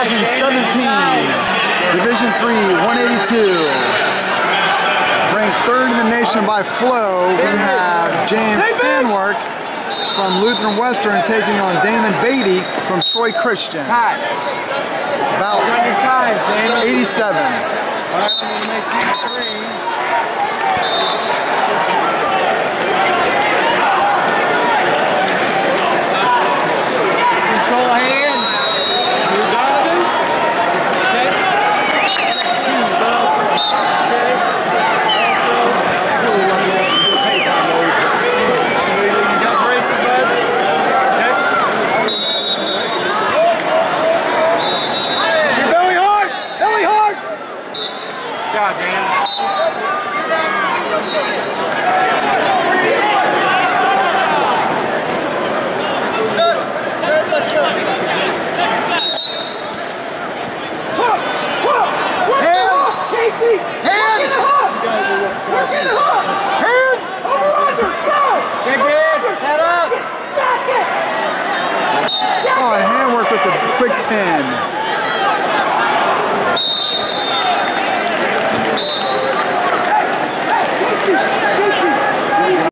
2017 Division III 182. Ranked third in the nation by flow, we have James Hanwork from Lutheran Western taking on Damon Beatty from Troy Christian. About 87. Oh, and Hanwork with the quick pin.